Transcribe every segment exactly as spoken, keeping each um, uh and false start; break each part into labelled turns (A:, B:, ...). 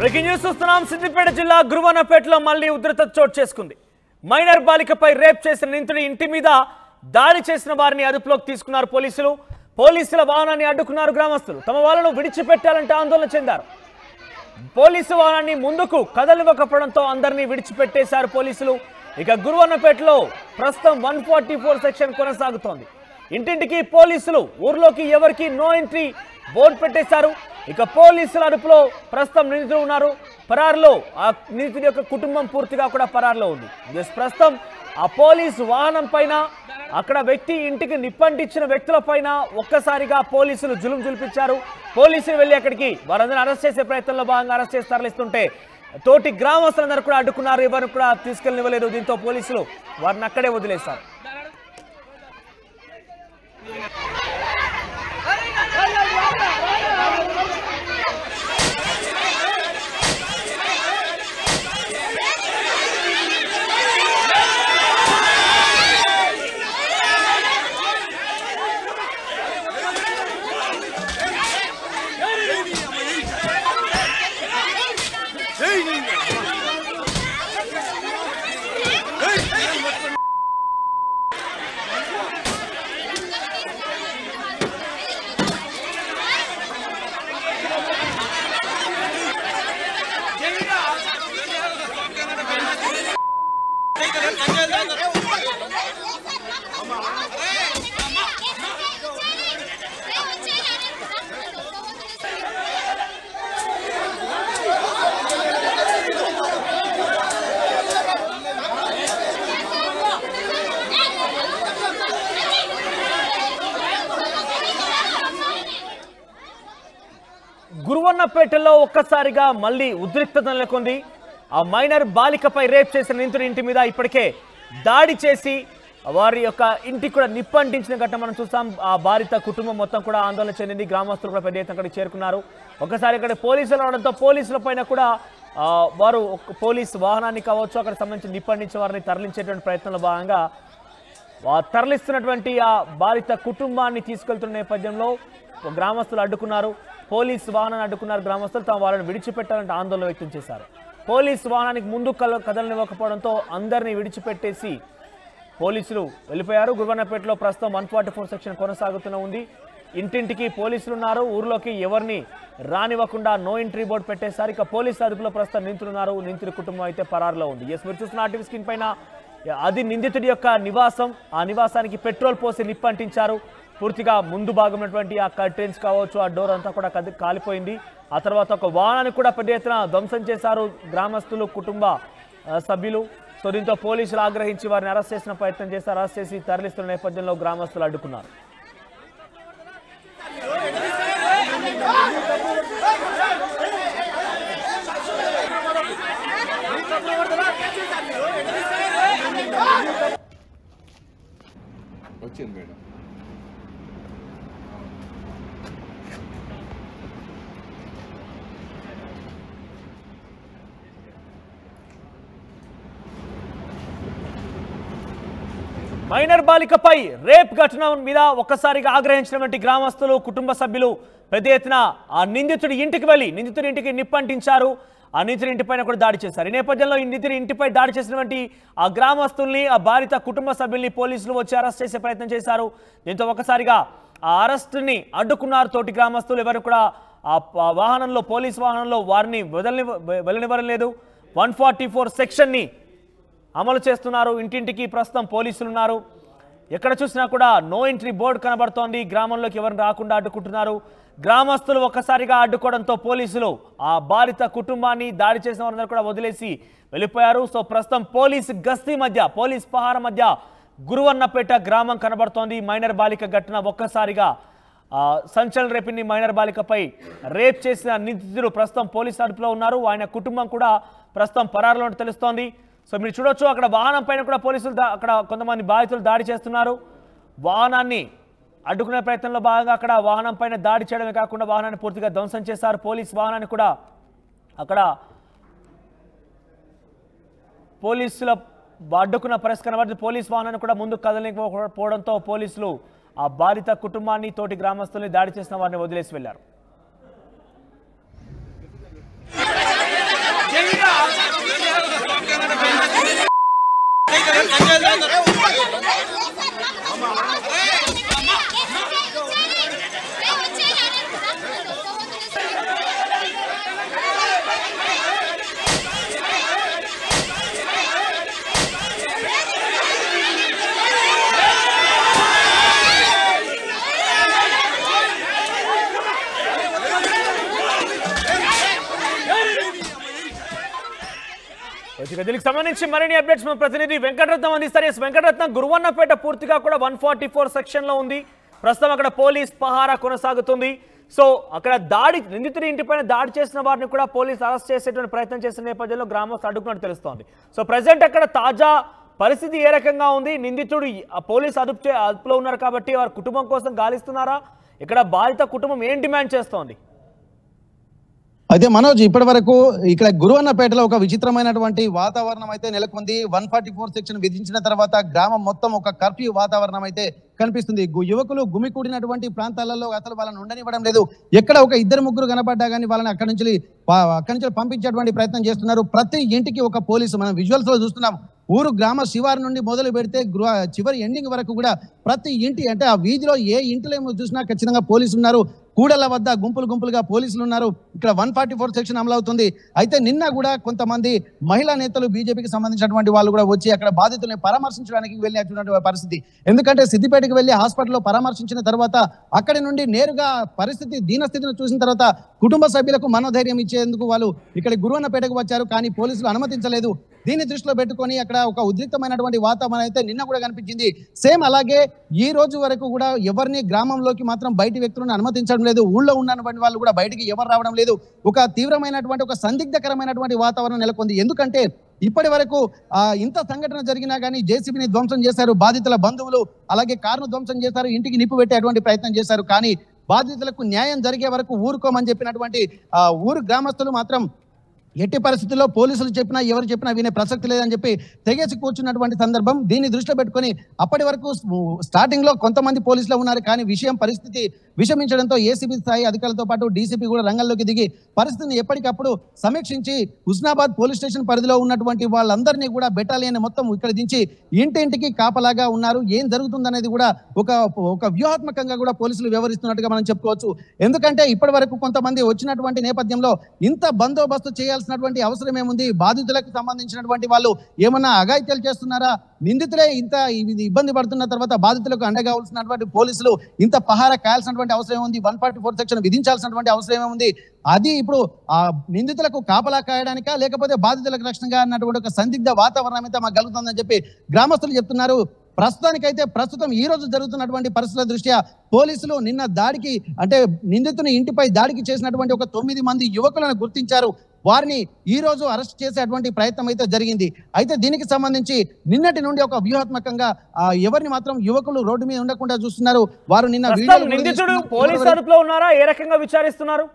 A: Breaking news చూస్తున్నాం. సిద్దిపేట జిల్లా గురువన్నపేటలో మళ్లీ ఉద్రిక్తత చోటు చేసుకుంది. మైనర్ బాలికపై రేప్ చేసిన నిందితుడి ఇంటి మీద దాడి చేసిన వారిని అదుపులోకి తీసుకున్నారు పోలీసులు. పోలీసుల వాహనాన్ని అడ్డుకున్నారు గ్రామస్తులు. తమ వాళ్ళను విడిచిపెట్టాలంటే ఆందోళన చెందారు. పోలీసు వాహనాన్ని ముందుకు కదలివ్వకపోవడంతో అందరినీ విడిచిపెట్టేశారు పోలీసులు. ఇక గురువన్నపేటలో ప్రస్తుతం వన్ ఫార్టీ ఫోర్ సెక్షన్ కొనసాగుతోంది. ఇంటింటికి పోలీసులు, ఊర్లోకి ఎవరికి నో ఎంట్రీ బోర్డు పెట్టేశారు. ఇక పోలీసుల అదుపులో ప్రస్తుతం నిందితులు ఉన్నారు. పరారులో ఆ నిందితుడి యొక్క కుటుంబం పూర్తిగా కూడా పరారులో ఉంది. ప్రస్తుతం ఆ పోలీసు వాహనం పైన, అక్కడ వ్యక్తి ఇంటికి నిప్పంటించిన వ్యక్తుల పైన ఒక్కసారిగా పోలీసులు జులుం జులిపించారు. పోలీసులు వెళ్ళి అక్కడికి వారందరూ అరెస్ట్ చేసే ప్రయత్నంలో భాగంగా అరెస్ట్ చేసి తరలిస్తుంటే తోటి గ్రామస్తులందరూ కూడా అడ్డుకున్నారు. ఎవరు కూడా తీసుకెళ్ళనివ్వలేదు. దీంతో పోలీసులు వారిని అక్కడే వదిలేశారు. గురువన్నపేటలో ఒక్కసారిగా మళ్ళీ ఉద్రిక్తత నెలకొంది. ఆ మైనర్ బాలికపై రేప్ చేసిన నిందితుడి ఇంటి మీద ఇప్పటికే దాడి చేసి వారి యొక్క ఇంటికి కూడా నిప్పంటించిన ఘటన మనం చూస్తాం. ఆ బాలిత కుటుంబం మొత్తం కూడా ఆందోళన చెందింది. గ్రామస్తులు కూడా పెద్ద ఎత్తున అక్కడికి చేరుకున్నారు. ఒకసారి ఇక్కడ పోలీసులు రావడంతో పోలీసుల పైన కూడా వారు పోలీసు వాహనాన్ని కావచ్చు, అక్కడ సంబంధించి నిప్పంటించిన వారిని తరలించేటువంటి ప్రయత్నంలో భాగంగా తరలిస్తున్నటువంటి ఆ బాలిత కుటుంబాన్ని తీసుకెళ్తున్న నేపథ్యంలో గ్రామస్తులు అడ్డుకున్నారు. పోలీసు వాహనాన్ని అడ్డుకున్నారు. గ్రామస్తులు తమ వాళ్ళని విడిచిపెట్టాలంటే ఆందోళన వ్యక్తం చేశారు. పోలీసు వాహనానికి ముందు కల కదలనివ్వకపోవడంతో అందరినీ విడిచిపెట్టేసి పోలీసులు వెళ్ళిపోయారు. గురువన్నపేటలో ప్రస్తుతం వన్ ఫార్టీ ఫోర్ సెక్షన్ కొనసాగుతూనే ఉంది. ఇంటింటికి పోలీసులు ఉన్నారు. ఊర్లోకి ఎవరిని రానివ్వకుండా నో ఎంట్రీ బోర్డు పెట్టేశారు. ఇక పోలీసు అదుపులో ప్రస్తుతం నిందితులు ఉన్నారు. నిందితుడి కుటుంబం అయితే పరారులో ఉంది. ఎస్, మీరు చూస్తున్న ఆర్టీవీ స్క్రీన్ పైన అది నిందితుడి యొక్క నివాసం. ఆ నివాసానికి పెట్రోల్ పోసి నిప్పంటించారు. పూర్తిగా ముందు భాగమైనటువంటి ఆ కర్టెన్స్ కావచ్చు, ఆ డోర్ అంతా కూడా కది కాలిపోయింది. ఆ తర్వాత ఒక వాహనాన్ని కూడా పెద్ద ఎత్తున ధ్వంసం చేశారు గ్రామస్తులు, కుటుంబ సభ్యులు. సో దీంతో పోలీసులు ఆగ్రహించి వారిని అరెస్ట్ చేసిన ప్రయత్నం చేశారు. అరెస్ట్ చేసి తరలిస్తున్న నేపథ్యంలో గ్రామస్తులు అడ్డుకున్నారు.
B: వచ్చింది మేడం.
A: మైనర్ బాలికపై రేప్ ఘటన మీద ఒక్కసారిగా ఆగ్రహించినటువంటి గ్రామస్తులు, కుటుంబ సభ్యులు పెద్ద ఎత్తున ఆ నిందితుడి ఇంటికి వెళ్ళి నిందితుడి ఇంటికి నిప్పంటించారు. ఆ నిందితుడి ఇంటిపైన కూడా దాడి చేశారు. ఈ నేపథ్యంలో ఈ నిందితుడి ఇంటిపై దాడి చేసినటువంటి ఆ గ్రామస్తుల్ని, ఆ బాధిత కుటుంబ సభ్యుల్ని పోలీసులు వచ్చి అరెస్ట్ చేసే ప్రయత్నం చేశారు. దీంతో ఒకసారిగా ఆ అరెస్టుని అడ్డుకున్నారు తోటి గ్రామస్తులు. ఎవరు కూడా ఆ వాహనంలో, పోలీసు వాహనంలో వారిని వదలని వెళ్ళనివ్వడం లేదు. వన్ ఫార్టీ ఫోర్ సెక్షన్ని అమలు చేస్తున్నారు. ఇంటింటికి ప్రస్తుతం పోలీసులు ఉన్నారు. ఎక్కడ చూసినా కూడా నో ఎంట్రీ బోర్డు కనబడుతోంది. గ్రామంలోకి ఎవరిని రాకుండా అడ్డుకుంటున్నారు. గ్రామస్తులు ఒక్కసారిగా అడ్డుకోవడంతో పోలీసులు ఆ బాధిత కుటుంబాన్ని, దాడి చేసిన వారందరూ కూడా వదిలేసి వెళ్ళిపోయారు. సో ప్రస్తుతం పోలీసు గస్తీ మధ్య, పోలీస్ పహార మధ్య గురువన్నపేట గ్రామం కనబడుతోంది. మైనర్ బాలిక ఘటన ఒక్కసారిగా సంచలనం రేపింది. మైనర్ బాలికపై రేప్ చేసిన నిందితులు ప్రస్తుతం పోలీసు అదుపులో ఉన్నారు. ఆయన కుటుంబం కూడా ప్రస్తుతం పరారులో తెలుస్తోంది. సో మీరు చూడొచ్చు, అక్కడ వాహనం పైన కూడా పోలీసులు అక్కడ కొంతమంది బాధితులు దాడి చేస్తున్నారు. వాహనాన్ని అడ్డుకునే ప్రయత్నంలో భాగంగా అక్కడ వాహనం పైన దాడి చేయడమే కాకుండా వాహనాన్ని పూర్తిగా ధ్వంసం చేశారు. పోలీస్ వాహనాన్ని కూడా అక్కడ పోలీసుల అడ్డుకున్న పరిస్థితి కనబడుతుంది. పోలీస్ వాహనాన్ని కూడా ముందుకు కదలకపోవడంతో పోలీసులు ఆ బాధిత కుటుంబాన్ని, తోటి గ్రామస్తుల్ని, దాడి చేసిన వారిని వదిలేసి వెళ్లారు. దీనికి సంబంధించి మరిన్ని అప్డేట్స్ మన ప్రతినిధి వెంకటరత్నం అందిస్తారు. ఎస్ వెంకటరత్నం, గురువన్నపేట పూర్తిగా కూడా వన్ ఫార్టీ ఫోర్ సెక్షన్ లో ఉంది. ప్రస్తుతం అక్కడ పోలీస్ పహారా కొనసాగుతుంది. సో అక్కడ దాడి నిందితుడి ఇంటిపైన దాడి చేసిన వారిని కూడా పోలీసు అరెస్ట్ చేసేటువంటి ప్రయత్నం చేసిన నేపథ్యంలో గ్రామస్తులు అడ్డుకున్నట్టు తెలుస్తోంది. సో ప్రజెంట్ అక్కడ తాజా పరిస్థితి ఏ రకంగా ఉంది? నిందితుడు పోలీసు అదుపు అదుపులో ఉన్నారు కాబట్టి వారి కుటుంబం కోసం గాలిస్తున్నారా? ఇక్కడ బాధిత కుటుంబం ఏం డిమాండ్ చేస్తోంది?
B: అయితే మనోజ్, ఇప్పటి వరకు ఇక్కడ గురువన్నపేటలో ఒక విచిత్రమైనటువంటి వాతావరణం అయితే నెలకొంది. వన్ ఫార్టీ ఫోర్ సెక్షన్ విధించిన తర్వాత గ్రామం మొత్తం ఒక కర్ఫ్యూ వాతావరణం అయితే కనిపిస్తుంది. యువకులు గుమికూడినటువంటి ప్రాంతాలలో అసలు వాళ్ళని ఉండనివ్వడం లేదు. ఎక్కడ ఒక ఇద్దరు ముగ్గురు కనపడ్డా కానీ వాళ్ళని అక్కడి నుంచి అక్కడి నుంచి పంపించేటువంటి ప్రయత్నం చేస్తున్నారు. ప్రతి ఇంటికి ఒక పోలీసు, మనం విజువల్స్ లో చూస్తున్నాం. ఊరు గ్రామ శివారు నుండి మొదలు పెడితే చివరి ఎండింగ్ వరకు కూడా ప్రతి ఇంటి, అంటే ఆ వీధిలో ఏ ఇంటిలో చూసినా ఖచ్చితంగా పోలీసులు ఉన్నారు. కూడల వద్ద గుంపులు గుంపులుగా పోలీసులు ఉన్నారు. ఇక్కడ వన్ ఫార్టీ ఫోర్ సెక్షన్ అమలు అవుతుంది. అయితే నిన్న కూడా కొంతమంది మహిళా నేతలు, బీజేపీకి సంబంధించినటువంటి వాళ్ళు కూడా వచ్చి అక్కడ బాధితుల్ని పరామర్శించడానికి వెళ్ళినటువంటి పరిస్థితి. ఎందుకంటే సిద్దిపేటకి వెళ్ళి హాస్పిటల్లో పరామర్శించిన తర్వాత అక్కడి నుండి నేరుగా పరిస్థితి దీనస్థితిని చూసిన తర్వాత కుటుంబ సభ్యులకు మనోధైర్యం ఇచ్చేందుకు వాళ్ళు ఇక్కడ గురువన్నపేటకు వచ్చారు. కానీ పోలీసులు అనుమతించలేదు. దీన్ని దృష్టిలో పెట్టుకొని అక్కడ ఒక ఉద్రిక్తమైనటువంటి వాతావరణం అయితే నిన్న కూడా కనిపించింది. సేమ్ అలాగే ఈ రోజు వరకు కూడా ఎవరిని గ్రామంలోకి మాత్రం బయటి వ్యక్తులను అనుమతించడం లేదు. ఊళ్ళో ఉన్నటువంటి వాళ్ళు కూడా బయటికి ఎవరు రావడం లేదు. ఒక తీవ్రమైనటువంటి ఒక సందిగ్ధకరమైనటువంటి వాతావరణం నెలకొంది. ఎందుకంటే ఇప్పటి వరకు ఆ ఇంత సంఘటన జరిగినా కానీ జేసీబీని ధ్వంసం చేశారు బాధితుల బంధువులు, అలాగే కారును ధ్వంసం చేశారు, ఇంటికి నిప్పు పెట్టేటువంటి ప్రయత్నం చేశారు. కానీ బాధితులకు న్యాయం జరిగే వరకు ఊరుకోమని చెప్పినటువంటి ఆ ఊరు గ్రామస్తులు మాత్రం ఎట్టి పరిస్థితుల్లో పోలీసులు చెప్పినా ఎవరు చెప్పినా వినే ప్రసక్తి లేదని చెప్పి తెగేసి కూర్చున్నటువంటి సందర్భం. దీన్ని దృష్టిలో పెట్టుకొని అప్పటి వరకు స్టార్టింగ్ లో కొంతమంది పోలీసులు ఉన్నారు. కానీ విషయం పరిస్థితి విషమించడంతో ఏసీబీ స్థాయి అధికారులతో పాటు డీసీపీ కూడా రంగంలోకి దిగి పరిస్థితిని ఎప్పటికప్పుడు సమీక్షించి హుస్నాబాద్ పోలీస్ స్టేషన్ పరిధిలో ఉన్నటువంటి వాళ్ళందరినీ కూడా బెటాలియన్ మొత్తం ఇక్కడ దించి ఇంటింటికి కాపలాగా ఉన్నారు. ఏం జరుగుతుందనేది కూడా ఒక ఒక వ్యూహాత్మకంగా కూడా పోలీసులు వ్యవహరిస్తున్నట్టుగా మనం చెప్పుకోవచ్చు. ఎందుకంటే ఇప్పటి వరకు కొంతమంది వచ్చినటువంటి నేపథ్యంలో ఇంత బందోబస్తు చేయాల్సి అవసరం ఏముంది? బాధితులకు సంబంధించినటువంటి వాళ్ళు ఏమన్నా అఘాయిత్యాలు చేస్తున్నారా? నిందితులే ఇంత ఇబ్బంది పడుతున్న తర్వాత బాధితులకు అండగా కావాల్సినటువంటి పోలీసులు ఇంత పహారా కాయాల్సినటువంటి అవసరం ఉంది? వన్ ఫార్టీ ఫోర్ సెక్షన్ విధించాల్సినటువంటి అవసరం ఏముంది? అది ఇప్పుడు ఆ నిందితులకు కాపలా కాయడానికా లేకపోతే బాధితులకు రక్షణగా అన్నటువంటి ఒక సందిగ్ధ వాతావరణం అయితే మాకు కలుగుతుందని చెప్పి గ్రామస్తులు చెప్తున్నారు. ప్రస్తుతానికైతే ప్రస్తుతం ఈ రోజు జరుగుతున్నటువంటి పరిస్థితుల దృష్ట్యా పోలీసులు నిన్న దాడికి, అంటే నిందితుని ఇంటిపై దాడికి చేసినటువంటి ఒక తొమ్మిది మంది యువకులను గుర్తించారు. వారిని ఈ రోజు అరెస్ట్ చేసేటువంటి ప్రయత్నం అయితే జరిగింది. అయితే దీనికి సంబంధించి నిన్నటి నుండి ఒక వ్యూహాత్మకంగా ఎవరిని మాత్రం యువకులు రోడ్డు మీద ఉండకుండా చూస్తున్నారు. వారు నిన్న
A: నిందితుడు పోలీసు అదుపులో ఉన్నారా? ఏ రకంగా విచారిస్తున్నారు?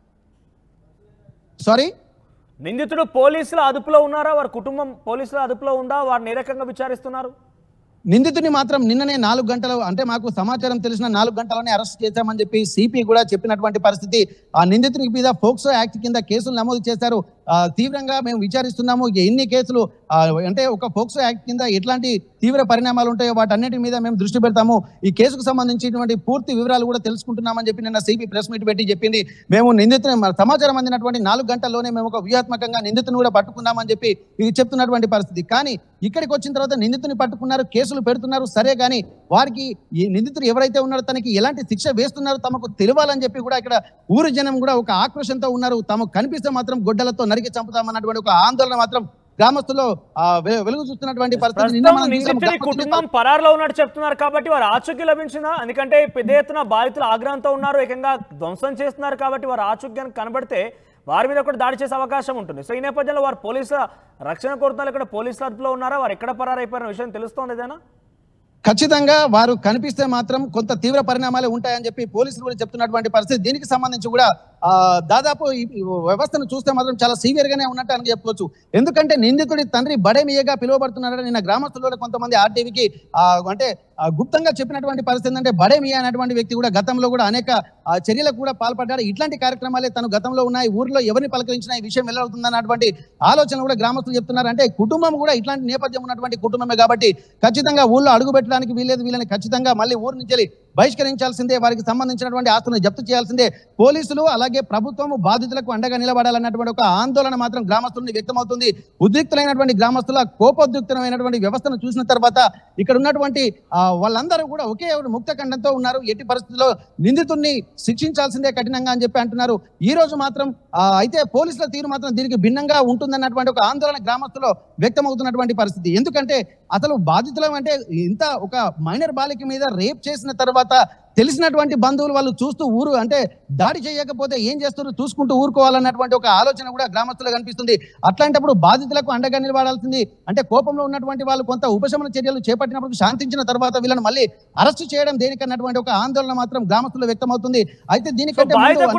B: సారీ,
A: నిందితుడు పోలీసుల అదుపులో ఉన్నారా? వారి కుటుంబం పోలీసుల అదుపులో ఉందా? వారిని ఏ రకంగా విచారిస్తున్నారు?
B: నిందితుని మాత్రం నిన్ననే నాలుగు గంటలు, అంటే మాకు సమాచారం తెలిసిన నాలుగు గంటలనే అరెస్ట్ చేశామని చెప్పి సిపి కూడా చెప్పినటువంటి పరిస్థితి. ఆ నిందితుని మీద పోక్సో యాక్ట్ కింద కేసులు నమోదు చేశారు. తీవ్రంగా మేము విచారిస్తున్నాము. ఎన్ని కేసులు, అంటే ఒక పోక్సో యాక్ట్ కింద ఎట్లాంటి తీవ్ర పరిణామాలు ఉంటాయో వాటన్నిటి మీద మేము దృష్టి పెడతాము. ఈ కేసుకు సంబంధించినటువంటి పూర్తి వివరాలు కూడా తెలుసుకుంటున్నామని చెప్పి నిన్న సిపి ప్రెస్ మీట్ పెట్టి చెప్పింది. మేము నిందితుని సమాచారం అందినటువంటి నాలుగు గంటల్లోనే మేము ఒక వ్యూహాత్మకంగా నిందితుని కూడా పట్టుకున్నామని చెప్పి ఇది చెప్తున్నటువంటి పరిస్థితి. కానీ ఇక్కడికి వచ్చిన తర్వాత నిందితుని పట్టుకున్నారు, కేసులు పెడుతున్నారు, సరే కానీ వారికి ఈ నిందితుడు ఎవరైతే ఉన్నారో తనకి ఎలాంటి శిక్ష వేస్తున్నారో తమకు తెలియాలని చెప్పి కూడా ఇక్కడ ఊరు జనం కూడా ఒక ఆక్రోషంతో ఉన్నారు. తమకు కనిపిస్తే మాత్రం గొడ్డలతో నరికి చంపుతామన్నటువంటి ఒక ఆందోళన మాత్రం గ్రామస్తుల్లో వెలుగు చూస్తున్నటువంటి పరిస్థితి.
A: కుటుంబం పరారులో ఉన్నట్టు చెప్తున్నారు కాబట్టి వారు ఆచూకీ లభించిందా? ఎందుకంటే పెద్ద ఎత్తున బాధితులు ఆగ్రహంతో ఉన్నారు, ఏకంగా ధ్వంసం చేస్తున్నారు కాబట్టి వారు ఆచూక్యానికి కనబడితే వారి మీద కూడా దాడి చేసే అవకాశం ఉంటుంది. సో ఈ నేపథ్యంలో వారు పోలీసుల రక్షణ కోరుతున్నారు. ఇక్కడ పోలీసుల అదుపులో ఉన్నారా? వారు ఎక్కడ పరారైపోయిన విషయం తెలుస్తోంది ఏదైనా?
B: ఖచ్చితంగా వారు కనిపిస్తే మాత్రం కొంత తీవ్ర పరిణామాలు ఉంటాయని చెప్పి పోలీసులు కూడా చెప్తున్నటువంటి పరిస్థితి. దీనికి సంబంధించి కూడా ఆ దాదాపు ఈ వ్యవస్థను చూస్తే మాత్రం చాలా సీవియర్ గానే ఉన్నట్టు అని చెప్పవచ్చు. ఎందుకంటే నిందితుడి తండ్రి బడేమియగా పిలువబడుతున్నారని నిన్న గ్రామస్తులు కొంతమంది ఆర్టీవీకి అంటే గుప్తంగా చెప్పినటువంటి పరిస్థితి ఏంటంటే బడేమియా అనేటువంటి వ్యక్తి కూడా గతంలో కూడా అనేక చర్యలకు కూడా పాల్పడ్డాడు. ఇట్లాంటి కార్యక్రమాలే తను గతంలో ఉన్నాయి, ఊర్లో ఎవరిని పలకరించినా ఈ విషయం వెళ్ళవుతుంది అన్నటువంటి ఆలోచన కూడా గ్రామస్తులు చెప్తున్నారు. అంటే కుటుంబం కూడా ఇట్లాంటి నేపథ్యం ఉన్నటువంటి కుటుంబమే కాబట్టి ఖచ్చితంగా ఊళ్ళో అడుగు పెట్టడానికి వీలేదు, వీళ్ళని ఖచ్చితంగా మళ్ళీ ఊరు నుంచి బహిష్కరించాల్సిందే, వారికి సంబంధించినటువంటి ఆస్తులను జప్తు చేయాల్సిందే. పోలీసులు అలాగే ప్రభుత్వం బాధితులకు అండగా నిలబడాలన్నటువంటి ఒక ఆందోళన మాత్రం గ్రామస్తులని వ్యక్తమవుతుంది. ఉద్రిక్తులైనటువంటి గ్రామస్తుల కోపోద్రిక్తమైనటువంటి వ్యవస్థను చూసిన తర్వాత ఇక్కడ ఉన్నటువంటి వాళ్ళందరూ కూడా ఒకే ముక్త ఖండంతో ఉన్నారు. ఎట్టి పరిస్థితుల్లో నిందితుడిని శిక్షించాల్సిందే కఠినంగా అని చెప్పి అంటున్నారు. ఈ రోజు మాత్రం అయితే పోలీసుల తీరు మాత్రం దీనికి భిన్నంగా ఉంటుందన్నటువంటి ఒక ఆందోళన గ్రామస్తులో వ్యక్తమవుతున్నటువంటి పరిస్థితి. ఎందుకంటే అసలు బాధితులం అంటే ఇంత ఒక మైనర్ బాలిక మీద రేప్ చేసిన తర్వాత తెలిసినటువంటి బంధువులు వాళ్ళు చూస్తూ ఊరు అంటే దాడి చేయకపోతే ఏం చేస్తారు చూసుకుంటూ ఊరుకోవాలన్నటువంటి ఒక ఆలోచన కూడా గ్రామస్తులు కనిపిస్తుంది. అట్లాంటప్పుడు బాధితులకు అండగా నిలబడాల్సింది అంటే కోపంలో ఉన్నటువంటి వాళ్ళు కొంత ఉపశమన చర్యలు చేపట్టినప్పుడు శాంతించిన తర్వాత వీళ్ళని మళ్ళీ అరెస్ట్ చేయడం దేనికన్నటువంటి ఒక ఆందోళన మాత్రం గ్రామస్తులు వ్యక్తమవుతుంది. అయితే దీనికంటే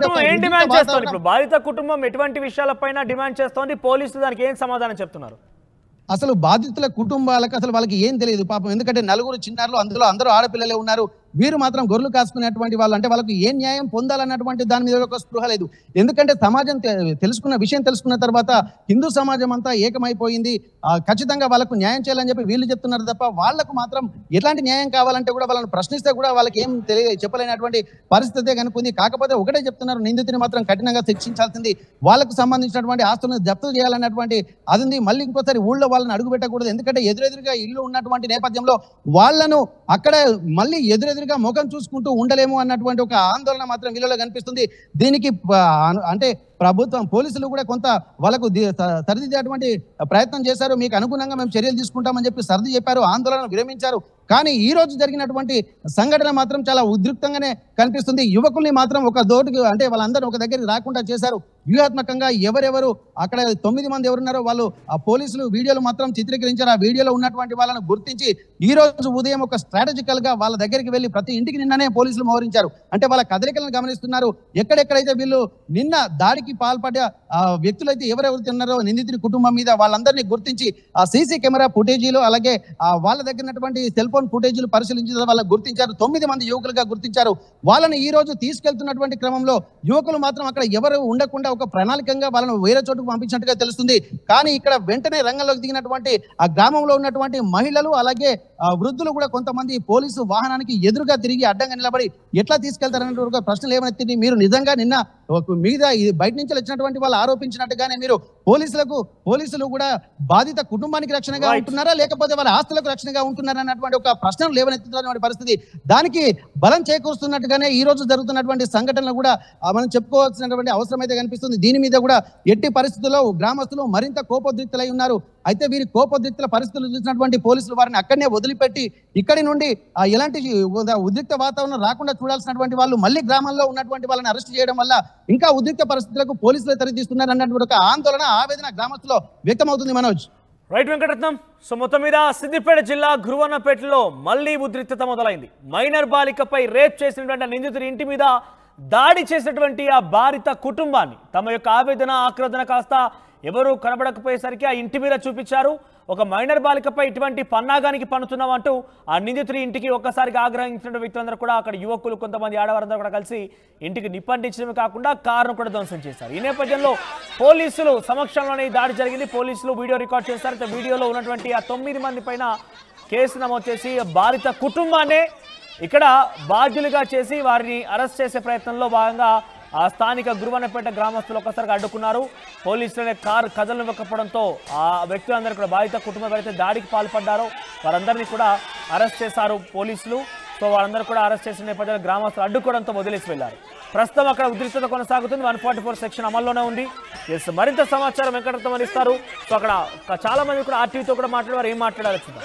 A: బాధిత కుటుంబం ఎటువంటి విషయాలపైన డిమాండ్ చేస్తోంది, పోలీసులు దానికి ఏం సమాధానం చెప్తున్నారు?
B: అసలు బాధితుల కుటుంబాలకు అసలు వాళ్ళకి ఏం తెలియదు పాపం. ఎందుకంటే నలుగురు చిన్నారులు, అందులో అందరూ ఆడపిల్లలే ఉన్నారు. వీరు మాత్రం గొర్రెలు కాసుకునేటువంటి వాళ్ళు అంటే వాళ్ళకి ఏ న్యాయం పొందాలన్నటువంటి దాని మీద ఒక స్పృహ లేదు. ఎందుకంటే సమాజం తెలుసుకున్న విషయం తెలుసుకున్న తర్వాత హిందూ సమాజం అంతా ఏకమైపోయింది, ఖచ్చితంగా వాళ్ళకు న్యాయం చేయాలని చెప్పి వీళ్ళు చెప్తున్నారు తప్ప వాళ్ళకు మాత్రం ఎట్లాంటి న్యాయం కావాలంటే కూడా వాళ్ళని ప్రశ్నిస్తే కూడా వాళ్ళకి ఏం తెలియ చెప్పలేనటువంటి పరిస్థితే కనుకుంది. కాకపోతే ఒకటే చెప్తున్నారు, నిందితుని మాత్రం కఠినంగా శిక్షించాల్సింది, వాళ్ళకు సంబంధించినటువంటి ఆస్తులను జప్తు చేయాలన్నటువంటి అది ఉంది. మళ్ళీ ఇంకోసారి ఊళ్ళో వాళ్ళని అడుగు పెట్టకూడదు. ఎందుకంటే ఎదురెదురుగా ఇల్లు ఉన్నటువంటి నేపథ్యంలో వాళ్ళను అక్కడ మళ్ళీ ఎదురెదురుగా ముఖం చూసుకుంటూ ఉండలేము అన్నటువంటి ఒక ఆందోళన మాత్రం వీళ్ళలో కనిపిస్తుంది. దీనికి అంటే ప్రభుత్వం పోలీసులు కూడా కొంత వాళ్ళకు సరిదిద్దేటువంటి ప్రయత్నం చేశారు. మీకు అనుగుణంగా మేము చర్యలు తీసుకుంటామని చెప్పి సర్ది చెప్పారు, ఆందోళన విరమించారు. కానీ ఈ రోజు జరిగినటువంటి సంఘటన మాత్రం చాలా ఉద్రిక్తంగానే కనిపిస్తుంది. యువకుల్ని మాత్రం ఒక దోటుకు అంటే వాళ్ళందరూ ఒక దగ్గరికి రాకుండా చేశారు. వ్యూహాత్మకంగా ఎవరెవరు అక్కడ తొమ్మిది మంది ఎవరున్నారో వాళ్ళు ఆ పోలీసులు వీడియోలు మాత్రం చిత్రీకరించారు. ఆ వీడియోలో ఉన్నటువంటి వాళ్ళను గుర్తించి ఈ రోజు ఉదయం ఒక స్ట్రాటజికల్ గా వాళ్ళ దగ్గరికి వెళ్ళి ప్రతి ఇంటికి నిన్ననే పోలీసులు మోహరించారు. అంటే వాళ్ళ కదలికలను గమనిస్తున్నారు. ఎక్కడెక్కడైతే వీళ్ళు నిన్న దాడికి పాల్పడ్డ ఆ వ్యక్తులైతే ఎవరెవరు ఉన్నారో నిందితుడి కుటుంబం మీద వాళ్ళందరినీ గుర్తించి ఆ సీసీ కెమెరా ఫుటేజీలు అలాగే ఆ వాళ్ళ దగ్గర ఉన్నటువంటి సెల్ ఫోన్ ఫుటేజీలు పరిశీలించిన వాళ్ళని గుర్తించారు. తొమ్మిది మంది యువకులుగా గుర్తించారు. వాళ్ళని ఈ రోజు తీసుకెళ్తున్నటువంటి క్రమంలో యువకులు మాత్రం అక్కడ ఎవరు ఉండకుండా ఒక ప్రణాళికంగా వాళ్ళను వేరే చోటుకు పంపించినట్టుగా తెలుస్తుంది. కానీ ఇక్కడ వెంటనే రంగంలోకి దిగినటువంటి ఆ గ్రామంలో ఉన్నటువంటి మహిళలు అలాగే వృద్ధులు కూడా కొంతమంది పోలీసు వాహనానికి ఎదురుగా తిరిగి అడ్డంగా నిలబడి ఎట్లా తీసుకెళ్తారనే ప్రశ్నలు ఏమైనా మీరు నిజంగా నిన్న మీద బయట నుంచి వచ్చినటువంటి వాళ్ళు ఆరోపించినట్టుగానే మీరు పోలీసులకు పోలీసులు కూడా బాధిత కుటుంబానికి రక్షణగా ఉంటున్నారా లేకపోతే వాళ్ళ ఆస్తులకు రక్షణగా ఉంటున్నారా అన్నటువంటి ఒక ప్రశ్నలు లేవనెత్తుతున్నటువంటి పరిస్థితి. దానికి బలం చేకూరుస్తున్నట్టుగానే ఈ రోజు జరుగుతున్నటువంటి సంఘటనలు కూడా మనం చెప్పుకోవాల్సినటువంటి అవసరం అయితే కనిపిస్తుంది. దీని మీద కూడా ఎట్టి పరిస్థితుల్లో గ్రామస్తులు మరింత కోపోద్రిక్తులై ఉన్నారు. అయితే వీరి కోపోద్రిక్తుల పరిస్థితులు చూసినటువంటి పోలీసులు వారిని అక్కడనే వదిలిపెట్టి ఇక్కడి నుండి ఎలాంటి ఉద్రిక్త వాతావరణం రాకుండా చూడాల్సినటువంటి వాళ్ళు మళ్ళీ గ్రామాల్లో ఉన్నటువంటి వాళ్ళని అరెస్ట్ చేయడం వల్ల ఇంకా ఉద్రిక్త పరిస్థితులకు పోలీసులు తెరదీస్తున్నారు అన్నటువంటి ఒక ఆందోళన ఆవేదన గ్రామస్తులో వ్యక్తమవుతుంది. మనోజ్
A: రైట్ వెంకటరత్నం. సో మొత్తం మీద సిద్దిపేట జిల్లా గురువన్నపేటలో మళ్లీ ఉద్రిక్తత మొదలైంది. మైనర్ బాలికపై రేప్ చేసినటువంటి నిందితుడి ఇంటి మీద దాడి చేసినటువంటి ఆ బాధిత కుటుంబాన్ని తమ యొక్క ఆవేదన ఆక్రోధన కాస్త ఎవరు కనబడకపోయేసరికి ఆ ఇంటి మీద చూపించారు. ఒక మైనర్ బాలికపై ఇటువంటి పన్నాగానికి పన్నుతున్నామంటూ ఆ నిందితుడి ఇంటికి ఒక్కసారిగా ఆగ్రహించిన వ్యక్తులందరూ కూడా అక్కడ యువకులు కొంతమంది ఆడవారందరూ కూడా కలిసి ఇంటికి నిప్పంటించడమే కాకుండా కారును కూడా ధ్వంసం చేశారు. ఈ నేపథ్యంలో పోలీసులు సమక్షంలోనే దాడి జరిగింది. పోలీసులు వీడియో రికార్డ్ చేశారు. వీడియోలో ఉన్నటువంటి ఆ తొమ్మిది మంది పైన కేసు నమోదు చేసి బాధిత కుటుంబాన్నే ఇక్కడ బాధ్యులుగా చేసి వారిని అరెస్ట్ చేసే ప్రయత్నంలో భాగంగా ఆ స్థానిక గురువన్నపేట గ్రామస్తులు ఒక్కసారిగా అడ్డుకున్నారు. పోలీసులనే కారు కదలనివ్వకపోవడంతో ఆ వ్యక్తులందరూ కూడా బాధిత కుటుంబం ఎవరైతే దాడికి పాల్పడ్డారో వారందరినీ కూడా అరెస్ట్ చేశారు పోలీసులు. సో వారందరూ కూడా అరెస్ట్ చేసిన నేపథ్యంలో గ్రామస్తులు అడ్డుకోవడంతో వదిలేసి వెళ్లారు. ప్రస్తుతం అక్కడ ఉద్రిక్తత కొనసాగుతుంది. వన్ ఫార్టీ ఫోర్ సెక్షన్ అమల్లోనే ఉంది. ఎస్ మరింత సమాచారం వెంకటరత్నం అందిస్తారు. సో అక్కడ చాలా మంది కూడా ఆర్టీవీతో కూడా మాట్లాడారు. ఏం మాట్లాడారు చూద్దాం.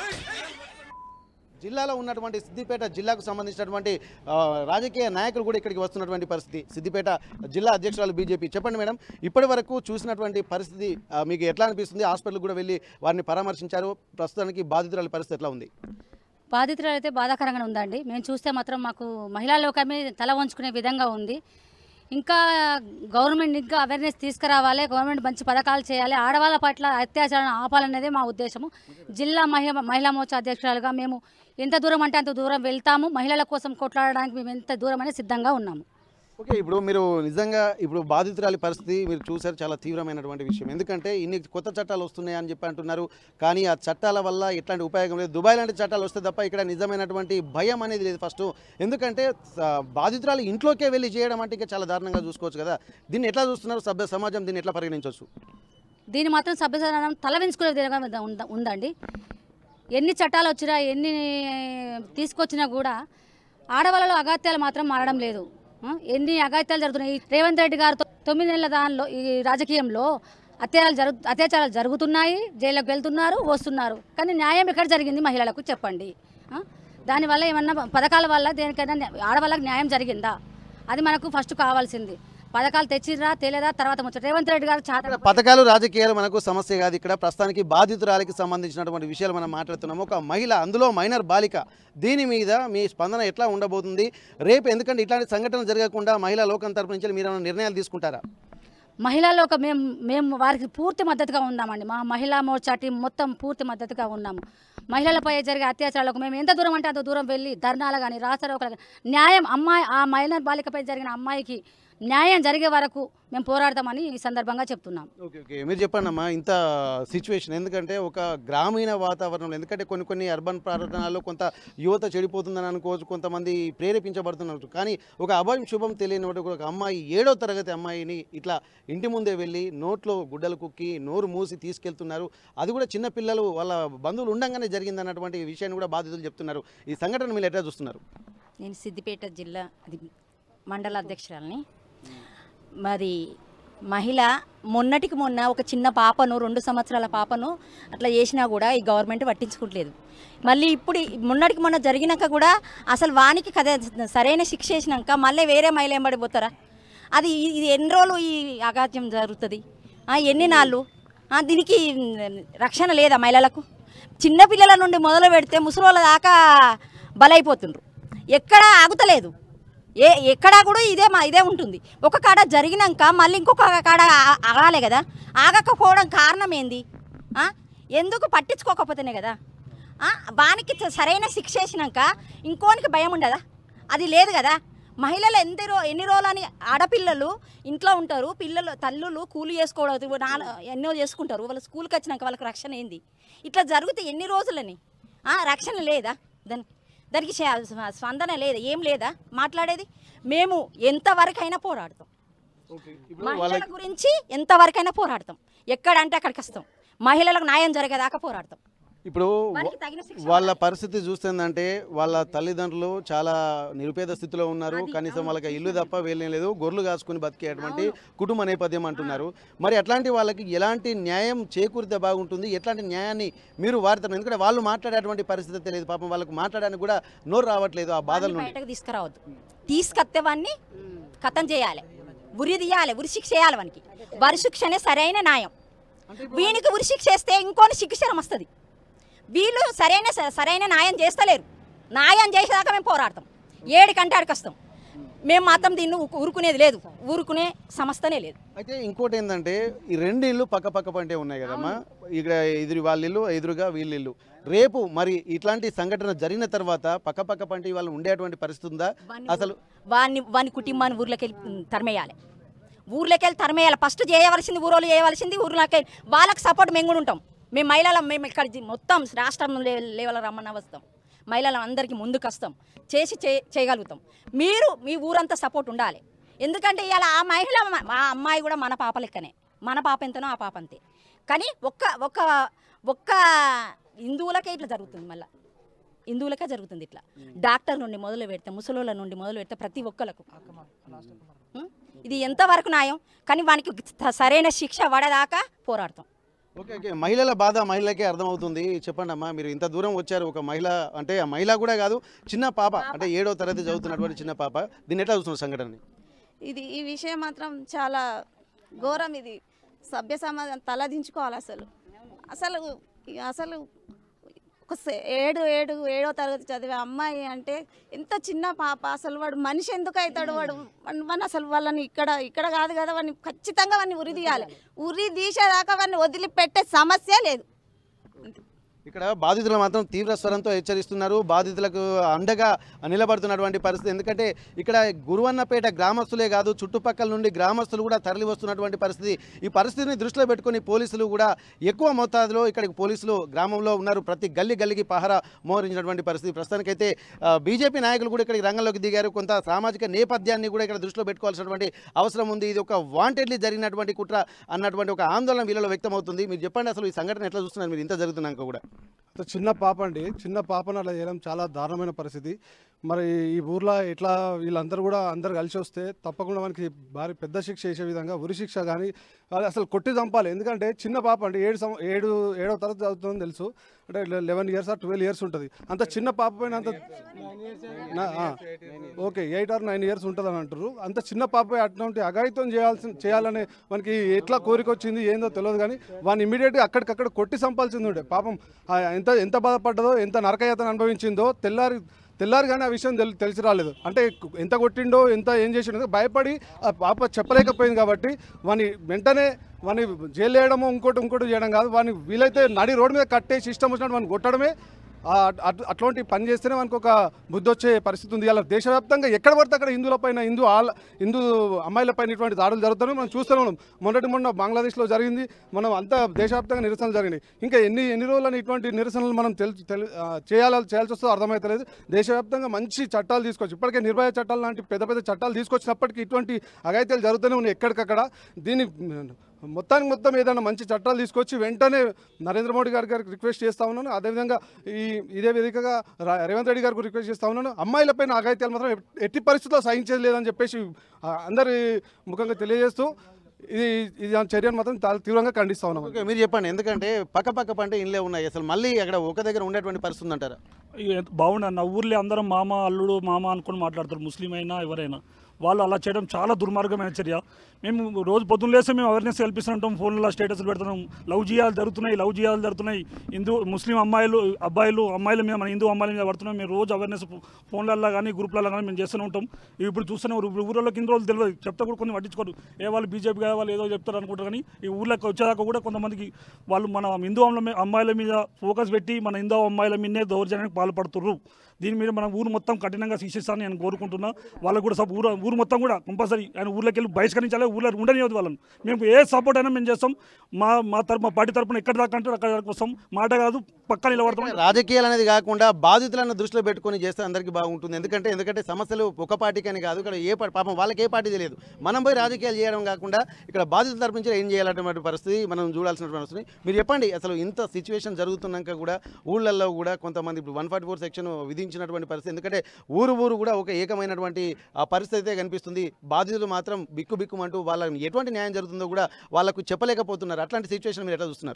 B: జిల్లాలో ఉన్నటువంటి సిద్దిపేట జిల్లాకు సంబంధించినటువంటి రాజకీయ నాయకులు కూడా ఇక్కడికి వస్తున్నటువంటి పరిస్థితి. సిద్దిపేట జిల్లా అధ్యక్షురాలు బీజేపీ. చెప్పండి మేడం, ఇప్పటి వరకు చూసినటువంటి పరిస్థితి మీకు ఎట్లా అనిపిస్తుంది? హాస్పిటల్ కూడా వెళ్ళి వారిని పరామర్శించారు. ప్రస్తుతానికి బాధితురాలి పరిస్థితి ఎట్లా ఉంది?
C: బాధితురాలు అయితే బాధాకరంగా ఉందండి. మేము చూస్తే మాత్రం మాకు మహిళా లోకమే తల వంచుకునే విధంగా ఉంది. ఇంకా గవర్నమెంట్ ఇంకా అవేర్నెస్ తీసుకురావాలి, గవర్నమెంట్ మంచి పథకాలు చేయాలి, ఆడవాళ్ళ పట్ల అత్యాచారం ఆపాలనేదే మా ఉద్దేశము. జిల్లా మహిళా మహిళా మోర్చా అధ్యక్షురాలుగా మేము ఎంత దూరం అంటే అంత దూరం వెళ్తాము. మహిళల కోసం కొట్లాడడానికి మేము ఎంత దూరం అనేది సిద్ధంగా ఉన్నాము.
B: ఓకే, ఇప్పుడు మీరు నిజంగా ఇప్పుడు బాధితురాలి పరిస్థితి మీరు చూసారు, చాలా తీవ్రమైనటువంటి విషయం. ఎందుకంటే ఇన్ని కొత్త చట్టాలు వస్తున్నాయి అని చెప్పి అంటున్నారు, కానీ ఆ చట్టాల వల్ల ఎట్లాంటి ఉపయోగం లేదు. దుబాయ్ లాంటి చట్టాలు వస్తే తప్ప ఇక్కడ నిజమైనటువంటి భయం అనేది లేదు ఫస్ట్. ఎందుకంటే బాధితురాలు ఇంట్లోకే వెళ్ళి చేయడం అంటే ఇంకా చాలా దారుణంగా చూసుకోవచ్చు కదా. దీన్ని ఎట్లా చూస్తున్నారు సభ్య సమాజం, దీన్ని ఎట్లా పరిగణించవచ్చు?
C: దీన్ని మాత్రం సభ్య సమాజం తల వెంచుకునే విధంగా ఉందండి. ఎన్ని చట్టాలు వచ్చినా ఎన్ని తీసుకొచ్చినా కూడా ఆడవాళ్ళలో అగాత్యాలు మాత్రం మారడం లేదు. ఎన్ని అగాత్యాలు జరుగుతున్నాయి. రేవంత్ రెడ్డి గారు తొమ్మిది నెలల దానిలో ఈ రాజకీయంలో అత్యాచారాలు జరుగు అత్యాచారాలు జరుగుతున్నాయి, జైల్లోకి వెళ్తున్నారు, వస్తున్నారు. కానీ న్యాయం ఎక్కడ జరిగింది మహిళలకు చెప్పండి. దానివల్ల ఏమన్నా పథకాల వల్ల దేనికైనా ఆడవాళ్ళకి న్యాయం జరిగిందా? అది మనకు ఫస్ట్ కావాల్సింది. పథకాలు తెచ్చిరా తెలియదా తర్వాత ముచ్చట. రేవంత్ రెడ్డి గారు చాలా
B: పథకాలు రాజకీయాలు మనకు సమస్య కాదు. ఇక్కడ ప్రస్తుతానికి బాధితురాలికి సంబంధించినటువంటి విషయాలు మనం మాట్లాడుతున్నాము. ఒక మహిళ, అందులో మైనర్ బాలిక, దీని మీద మీ స్పందన ఎట్లా ఉండబోతుంది రేపు? ఎందుకంటే ఇట్లాంటి సంఘటనలు జరగకుండా మహిళా లోకం తరపు నుంచి మీరు ఏమైనా నిర్ణయాలు తీసుకుంటారా?
C: మహిళల్లో ఒక మేము మేము వారికి పూర్తి మద్దతుగా ఉన్నామండి. మా మహిళా మోర్చా టీం మొత్తం పూర్తి మద్దతుగా ఉన్నాము. మహిళలపై జరిగే అత్యాచారాలకు మేము ఎంత దూరం అంటే అంత దూరం వెళ్ళి ధర్నాలు కానీ రాస్తారోకలు న్యాయం అమ్మాయి ఆ మైనర్ బాలికపై జరిగిన అమ్మాయికి న్యాయం జరిగే వరకు మేము పోరాడతామని ఈ సందర్భంగా చెప్తున్నాం.
B: ఓకే ఓకే మీరు చెప్పండి అమ్మా, ఇంత సిచ్యువేషన్ ఎందుకంటే ఒక గ్రామీణ వాతావరణంలో, ఎందుకంటే కొన్ని కొన్ని అర్బన్ ప్రాంతాల్లో కొంత యువత చెడిపోతుందని అనుకోవచ్చు, కొంతమంది ప్రేరేపించబడుతున్నారు. కానీ ఒక అభయం శుభం తెలియని ఒక అమ్మాయి, ఏడో తరగతి అమ్మాయిని ఇట్లా ఇంటి ముందే వెళ్ళి నోట్లో గుడ్డలు కుక్కి నోరు మూసి తీసుకెళ్తున్నారు. అది కూడా చిన్న పిల్లలు వాళ్ళ బంధువులు ఉండంగానే జరిగింది అన్నటువంటి విషయాన్ని కూడా బాధితులు చెప్తున్నారు. ఈ సంఘటన మీరు ఎట్లా చూస్తున్నారు?
D: నేను సిద్దిపేట జిల్లా మండల అధ్యక్షురాలని. మరి మహిళ మొన్నటికి మొన్న ఒక చిన్న పాపను, రెండు సంవత్సరాల పాపను అట్లా చేసినా కూడా ఈ గవర్నమెంట్ పట్టించుకోవట్లేదు. మళ్ళీ ఇప్పుడు మొన్నటికి మొన్న జరిగినాక కూడా అసలు వానికి కథ సరైన శిక్ష వేసినాక మళ్ళీ వేరే మహిళ ఏం పడిపోతారా? అది ఇది ఎన్ని రోజులు ఈ అగాధ్యం జరుగుతుంది? ఎన్ని నాళ్ళు? దీనికి రక్షణ లేదా మహిళలకు? చిన్నపిల్లల నుండి మొదలు పెడితే ముసలోళ్ళ దాకా బలైపోతుండ్రు. ఎక్కడ ఆగుతలేదు. ఏ ఎక్కడా కూడా ఇదే మా ఇదే ఉంటుంది. ఒక కాడ జరిగినాక మళ్ళీ ఇంకొక కాడ ఆగాలి కదా. ఆగకపోవడం కారణం ఏంది? ఎందుకు పట్టించుకోకపోతేనే కదా. వానికి సరైన శిక్ష వేసినాక ఇంకోనికి భయం ఉండదా? అది లేదు కదా. మహిళలు ఎంత రో ఎన్ని రోజులని ఆడపిల్లలు ఇంట్లో ఉంటారు, పిల్లలు తల్లులు కూలి చేసుకోవడం నాలుగు ఎన్నో చేసుకుంటారు. వాళ్ళు స్కూల్కి వచ్చినాక వాళ్ళకి రక్షణ ఏంది? ఇట్లా జరిగితే ఎన్ని రోజులని రక్షణ లేదా? దాని దానికి స్పందన లేదా? ఏం లేదా మాట్లాడేది? మేము ఎంతవరకైనా పోరాడతాం. మహిళల గురించి ఎంతవరకైనా పోరాడతాం. ఎక్కడంటే అక్కడికి వస్తాం. మహిళలకు న్యాయం జరిగేదాకా పోరాడతాం.
B: ఇప్పుడు వాళ్ళ పరిస్థితి చూస్తుందంటే వాళ్ళ తల్లిదండ్రులు చాలా నిరుపేద స్థితిలో ఉన్నారు. కనీసం వాళ్ళకి ఇల్లు తప్ప వేలేం లేదు, గొర్రెలు కాసుకుని బతికేటువంటి కుటుంబ నేపథ్యం అంటున్నారు. మరి అట్లాంటి వాళ్ళకి ఎలాంటి న్యాయం చేకూరితే బాగుంటుంది? ఎట్లాంటి న్యాయాన్ని మీరు వాడతారు? ఎందుకంటే వాళ్ళు మాట్లాడేటువంటి పరిస్థితి తెలియదు. పాపం వాళ్ళకి మాట్లాడడానికి కూడా నోరు రావట్లేదు. ఆ బాధలు
D: బయటకు తీసుకురావద్దు. తీసుకొస్తే వాడిని కథం చేయాలి, ఉరి తీయాలి, ఉరి శిక్ష చేయాలి. వానికి వరి శిక్షనే సరైన న్యాయం. వీనికి ఉరి శిక్ష చేస్తే ఇంకోని శిక్షరం వస్తుంది. వీళ్ళు సరైన సరైన న్యాయం చేస్తలేరు. న్యాయం చేసేదాకా మేము పోరాడతాం. ఏడికంటే ఆడికి వస్తాం. మేము మాత్రం దీన్ని ఊరుకునేది లేదు, ఊరుకునే సమస్తనే లేదు.
B: అయితే ఇంకోటి ఏంటంటే ఈ రెండు ఇల్లు పక్క పక్క పంటే ఉన్నాయి కదమ్మా. ఇక్కడ ఎదురు వాళ్ళ ఇల్లు, ఎదురుగా వీళ్ళ ఇల్లు. రేపు మరి ఇట్లాంటి సంఘటన జరిగిన తర్వాత పక్క పక్క పంటి వాళ్ళు ఉండేటువంటి పరిస్థితి ఉందా? అసలు
D: వాని వాని కుటుంబాన్ని ఊర్లోకి వెళ్ళి తరిమేయాలి. ఊర్లోకి వెళ్ళి తరిమేయాలి. ఫస్ట్ చేయవలసింది ఊరోళ్ళు చేయవలసింది ఊర్లోకి వెళ్ళి వాళ్ళకి సపోర్ట్ మేము కూడా ఉంటాం. మేము మహిళలం, మేము ఇక్కడ మొత్తం రాష్ట్రం లెవెల్ రమ్మన్న వస్తాం. మహిళలు అందరికీ ముందుకు వస్తాం, చేసి చేయగలుగుతాం. మీరు మీ ఊరంతా సపోర్ట్ ఉండాలి. ఎందుకంటే ఇవాళ ఆ మహిళ మా అమ్మాయి కూడా మన పాప లెక్కనే. మన పాప ఎంతనో ఆ పాప అంతే. కానీ ఒక్క ఒక్క ఒక్క హిందువులకే ఇట్లా జరుగుతుంది. మళ్ళీ హిందువులకే జరుగుతుంది ఇట్లా. డాక్టర్ నుండి మొదలు పెడితే, ముసలోళ్ళ నుండి మొదలు పెడితే ప్రతి ఒక్కరికి ఇది ఎంతవరకు న్యాయం? కానీ వానికి సరైన శిక్ష పడేదాకా పోరాడతాం.
B: ఓకే ఓకే మహిళల బాధ మహిళలకే అర్థమవుతుంది. చెప్పండి అమ్మా, మీరు ఇంత దూరం వచ్చారు. ఒక మహిళ అంటే ఆ మహిళ కూడా కాదు, చిన్న పాప, అంటే ఏడో తరగతి చదువుతున్నటువంటి చిన్న పాప, దీన్ని ఎట్లా చూస్తున్నారు సంఘటనని?
E: ఇది ఈ విషయం మాత్రం చాలా ఘోరం. ఇది సభ్య సమాజం తలదించుకోవాలి. అసలు అసలు అసలు ఒక సే- ఏడు ఏడు ఏడో తరగతి చదివే అమ్మాయి అంటే ఎంత చిన్న పాప, అసలు వాడు మనిషి ఎందుకు అవుతాడు? వాడు వాడిని అసలు వాళ్ళని ఇక్కడ ఇక్కడ కాదు కదా, వాడిని ఖచ్చితంగా వాడిని ఉరి తీయాలి. ఉరి తీసేదాకా వాడిని వదిలిపెట్టే సమస్య లేదు.
B: ఇక్కడ బాధితులు మాత్రం తీవ్ర స్వరంతో హెచ్చరిస్తున్నారు. బాధితులకు అండగా నిలబడుతున్నటువంటి పరిస్థితి. ఎందుకంటే ఇక్కడ గురువన్నపేట గ్రామస్తులే కాదు, చుట్టుపక్కల నుండి గ్రామస్తులు కూడా తరలి వస్తున్నటువంటి పరిస్థితి. ఈ పరిస్థితిని దృష్టిలో పెట్టుకుని పోలీసులు కూడా ఎక్కువ మోతాదులో ఇక్కడికి పోలీసులు గ్రామంలో ఉన్నారు. ప్రతి గల్లీ గల్లీకి పహరా మోహరించినటువంటి పరిస్థితి. ప్రస్తుతానికైతే బీజేపీ నాయకులు కూడా ఇక్కడికి రంగంలోకి దిగారు. కొంత సామాజిక నేపథ్యాన్ని కూడా ఇక్కడ దృష్టిలో పెట్టుకోవాల్సినటువంటి అవసరం ఉంది. ఇది ఒక వాంటెడ్లీ జరిగినటువంటి కుట్ర అన్నటువంటి ఒక ఆందోళన వీళ్ళలో వ్యక్తమవుతుంది. మీరు చెప్పండి, అసలు ఈ సంఘటన ఎట్లా చూస్తున్నారు మీరు ఇంత జరుగుతున్నాక కూడా?
F: చిన్న పాప అండి, చిన్న పాపను అలా చేయడం చాలా దారుణమైన పరిస్థితి. మరి ఈ ఊర్లో ఇట్లా వీళ్ళందరూ కూడా అందరు కలిసి వస్తే తప్పకుండా మనకి భారీ పెద్ద శిక్ష చేసే విధంగా ఉరి శిక్ష కానీ అసలు కొట్టి చంపాలి. ఎందుకంటే చిన్న పాప అండి, ఏడు సం ఏడు ఏడవ తరగతి చదువుతుందని తెలుసు. అంటే eleven years or twelve years ఉంటుంది. అంత చిన్న పాప పైన అంత okay eight or nine years ఉంటుంది అని అంటారు. అంత చిన్న పాప అటువంటి అఘాయిత్యం చేయాల్సి చేయాలని మనకి ఎట్లా కోరిక వచ్చింది ఏందో తెలియదు. కానీ వాడిని ఇమీడియట్గా అక్కడికక్కడ కొట్టి చంపాల్సింది ఉండే. పాపం ఎంత ఎంత బాధపడ్డదో, ఎంత నరకయాతన అనుభవించిందో తెల్లారి తెల్లారి కానీ ఆ విషయం తెలి తెలిసి రాలేదు. అంటే ఎంత కొట్టిండో, ఎంత ఏం చేసిండో భయపడి ఆ పాప చెప్పలేకపోయింది. కాబట్టి వాని వెంటనే వాని జైలు వేయడమో ఇంకోటి ఇంకోటి చేయడం కాదు, వాని వీలైతే నడి రోడ్డు మీద కట్టేసి ఇష్టం వచ్చినట్టు వాడిని కొట్టడమే. అట్లాంటి పని చేస్తేనే మనకు ఒక బుద్ధి వచ్చే పరిస్థితి ఉంది. ఇలా దేశవ్యాప్తంగా ఎక్కడ పడితే అక్కడ హిందువులపైన, హిందూ ఆల్ హిందూ అమ్మాయిలపైన ఇటువంటి దాడులు జరుగుతున్నాయి. మనం చూస్తూనే ఉన్నాం. మొన్నటి మొన్న బంగ్లాదేశ్లో జరిగింది. మనం అంతా దేశవ్యాప్తంగా నిరసనలు జరిగినాయి. ఇంకా ఎన్ని ఎన్ని రోజులని ఇటువంటి నిరసనలు మనం తెలు తెలు చేయాలి చేయాల్సి వస్తుందో అర్థమవుతలేదు. దేశవ్యాప్తంగా మంచి చట్టాలు తీసుకొచ్చి ఇప్పటికే నిర్భయ చట్టాలు లాంటి పెద్ద పెద్ద చట్టాలు తీసుకొచ్చినప్పటికీ ఇటువంటి అఘాయిత్యాలు జరుగుతూనే ఉన్నాయి ఎక్కడికక్కడ. దీన్ని మొత్తానికి మొత్తం ఏదైనా మంచి చట్టాలు తీసుకొచ్చి వెంటనే నరేంద్ర మోడీ గారి గారికి రిక్వెస్ట్ చేస్తూ ఉన్నాను. అదేవిధంగా ఈ ఇదే వేదికగా రేవంత్ రెడ్డి గారికి రిక్వెస్ట్ చేస్తూ ఉన్నాను. అమ్మాయిలపైన అఘాయిత్యాలు మాత్రం ఎట్టి పరిస్థితుల్లో సహించేది లేదని చెప్పేసి అందరి ముఖంగా తెలియజేస్తూ ఇది ఇది చర్యను మాత్రం చాలా తీవ్రంగా ఖండిస్తూ ఉన్నాం.
B: ఓకే, మీరు చెప్పండి. ఎందుకంటే పక్క పక్క పంటే ఇండ్లే ఉన్నాయి, అసలు మళ్ళీ అక్కడ ఒక దగ్గర ఉండేటువంటి పరిస్థితి ఉందంటారా?
G: బాగుంది అన్న. ఊర్లో అందరం మామ అల్లుడు మామ అనుకుని మాట్లాడతారు, ముస్లిం అయినా ఎవరైనా. వాళ్ళు అలా చేయడం చాలా దుర్మార్గమైన చర్య. మేము రోజు పొద్దున్న లేస్తే మేము అవేర్నెస్ కల్పిస్తుంటాం, ఫోన్లో స్టేటస్లు పెడుతున్నాం. లవ్ జియాలు జరుగుతున్నాయి, లవ్ జియాలు జరుగుతున్నాయి. హిందూ ముస్లిం అమ్మాయిలు అబ్బాయిలు అమ్మాయిల మీద, మన హిందూ అమ్మాయిల మీద పడుతున్నాం. మేము రోజు అవేర్నెస్ ఫోన్లలో కానీ గ్రూప్లలో కానీ మేము చేస్తూనే ఉంటాం. ఇప్పుడు చూస్తూనే ఊళ్ళో కింద రోజులు తెలియదు, చెప్తే కూడా కొన్ని పట్టించుకోరు. ఏ వాళ్ళు బీజేపీ కాదు వాళ్ళు ఏదో చెప్తారు అనుకుంటారు. కానీ ఈ ఊళ్ళకి వచ్చేదాకా కూడా కొంతమందికి వాళ్ళు మన హిందూ అమ్మాయిల మీద ఫోకస్ పెట్టి మన హిందూ అమ్మాయిల మీదనే దౌర్జన్యానికి పాల్పడుతున్నారు. దీని మీద మనం ఊరు మొత్తం కఠినంగా శిక్షిస్తానని నేను కోరుకుంటున్నా. వాళ్ళకు కూడా సబ్ ఊరు ఊరు మొత్తం కూడా కంపల్సరీ ఆయన ఊళ్ళకి వెళ్ళి బహిష్కరించాలి, ఊళ్ళో ఉండనివ్వదు వాళ్ళని. మేము ఏ సపోర్ట్ అయినా మేము చేస్తాం. మా మా తరపు మా పార్టీ తరపున ఎక్కడ దాకా అంటే అక్కడ దాకా వస్తాం. మాట కాదు, పక్క నిలబడతాం.
B: రాజకీయాలు అనేది కాకుండా బాధితులను దృష్టిలో పెట్టుకొని చేస్తే అందరికీ బాగుంటుంది. ఎందుకంటే ఎందుకంటే సమస్యలు ఒక పార్టీకి అని కాదు, ఇక్కడ ఏ పాపం వాళ్ళకి ఏ పార్టీ తెలియదు. మనం పోయి రాజకీయాలు చేయడం కాకుండా ఇక్కడ బాధితుల తరపు నుంచి ఏం చేయాలన్నటువంటి పరిస్థితి మనం చూడాల్సినటువంటి పరిస్థితి. మీరు చెప్పండి, అసలు ఇంత సిచ్యువేషన్ జరుగుతున్నాక కూడా ఊళ్ళల్లో కూడా కొంతమంది ఇప్పుడు వన్ ఫార్టీ ఫోర్ సెక్షన్ విధించినటువంటి పరిస్థితి. ఎందుకంటే ఊరు ఊరు కూడా ఒక ఏకమైనటువంటి ఆ పరిస్థితి అయితే కనిపిస్తుంది. బాధితులు మాత్రం బిక్కు బిక్కుమంటూ వాళ్ళకి ఎటువంటి న్యాయం జరుగుతుందో కూడా వాళ్ళకు చెప్పలేకపోతున్నారు. అట్లాంటి సిచ్యువేషన్ మీరు ఎట్లా చూస్తున్నారు?